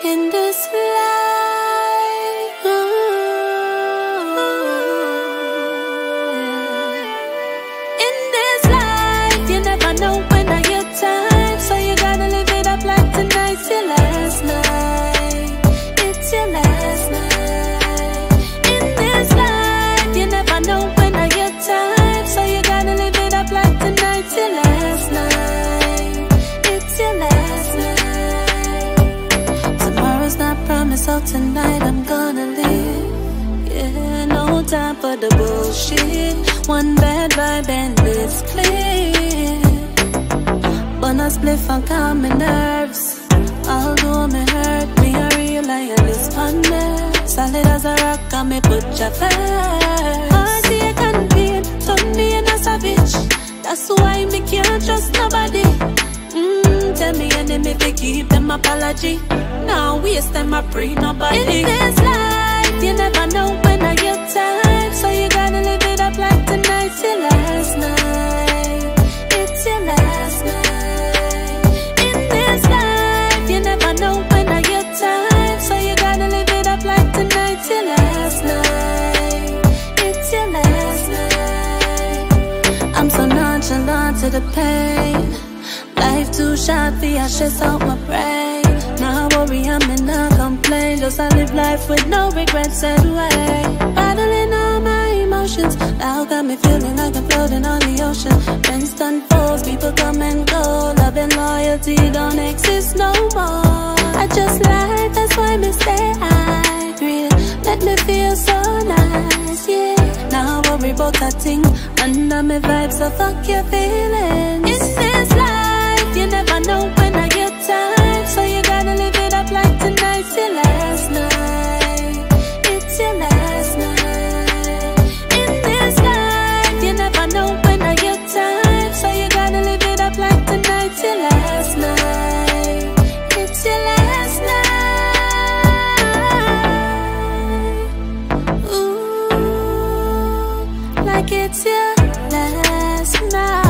in this life. In this life, you never know when I get time, so you gotta live it up like tonight's your last night. It's your last night. In this life, you never know when I get time, so you gotta live it up like tonight's your last night. It's your last night. Tomorrow's not promised, so tonight I'm gonna live. Yeah, no time for the bullshit. One bad vibe and it's clear. But I spliff and calm my nerves. Although me hurt, me a real lioness on me. Solid as a rock, and me put ya first. Heartache and pain turn me in a savage. That's why me can't trust nobody. Tell me enemy if they keep them apology. Now waste them, I pray nobody. In this life, you never know when I get time, so you gotta live it up like tonight's your last night. It's your last night. In this life, you never know when I get time, so you gotta live it up like tonight's your last night. It's your last night. I'm so nonchalant to the pain. Life too short for you, stress out my brain. Nah worry, I'm in no complaint. Just I live life with no regrets anyway. Battling all my emotions, now got me feeling like I'm floating on the ocean. Friends turn foes, people come and go. Love and loyalty don't exist no more. I just like, that's why me stay high. Let me feel so nice, yeah. Now worry about that thing under my vibes, so fuck your feelings. In this life, you never know when I get time, so you gotta live it up like tonight's your last night. It's your last night. In this life, you never know when I get time, so you gotta live it up like tonight's your last night. It's your last night. Ooh, like it's your last night.